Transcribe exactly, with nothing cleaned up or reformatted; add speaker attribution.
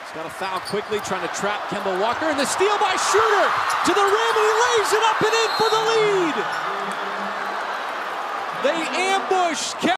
Speaker 1: He's got a foul quickly, trying to trap Kemba Walker, and the steal by Schroder to the rim, and he lays it up and in for the lead. They ambush Kemba.